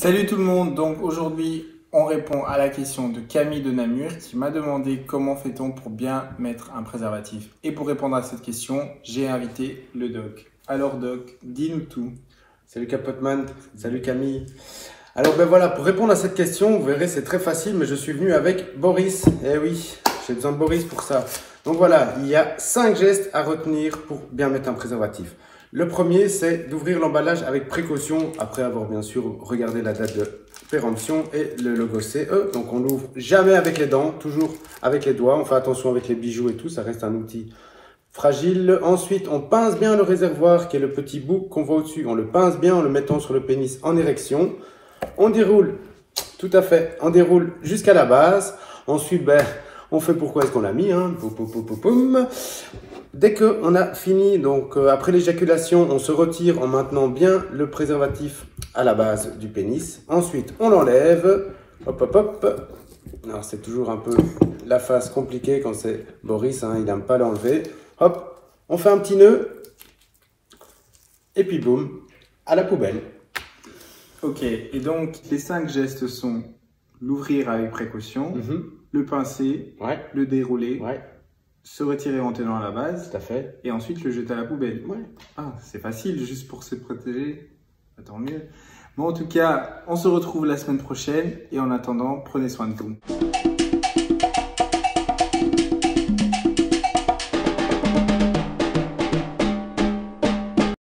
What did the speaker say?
Salut tout le monde, donc aujourd'hui on répond à la question de Camille de Namur qui m'a demandé comment fait-on pour bien mettre un préservatif. Et pour répondre à cette question, j'ai invité le doc. Alors doc, dis-nous tout. Salut Capotman, salut Camille. Alors ben voilà, pour répondre à cette question, vous verrez c'est très facile, mais je suis venu avec Boris. Eh oui, j'ai besoin de Boris pour ça. Donc voilà, il y a 5 gestes à retenir pour bien mettre un préservatif. Le premier, c'est d'ouvrir l'emballage avec précaution, après avoir bien sûr regardé la date de péremption et le logo CE. Donc on l'ouvre jamais avec les dents, toujours avec les doigts. On fait attention avec les bijoux et tout, ça reste un outil fragile. Ensuite, on pince bien le réservoir, qui est le petit bout qu'on voit au-dessus. On le pince bien en le mettant sur le pénis en érection. On déroule, tout à fait, on déroule jusqu'à la base. Ensuite, ben, on fait pourquoi est-ce qu'on l'a mis, hein. Dès qu'on a fini, donc après l'éjaculation, on se retire en maintenant bien le préservatif à la base du pénis. Ensuite, on l'enlève. Hop, hop, hop. Alors, c'est toujours un peu la phase compliquée quand c'est Boris, hein, il n'aime pas l'enlever. Hop, on fait un petit nœud. Et puis boum, à la poubelle. Ok, et donc les 5 gestes sont l'ouvrir avec précaution, le pincer, le dérouler, se retirer en tenant à la base, Tout à fait. et ensuite le jeter à la poubelle. Ouais. Ah, c'est facile, juste pour se protéger, tant mieux. Bon, en tout cas, on se retrouve la semaine prochaine, et en attendant, prenez soin de vous.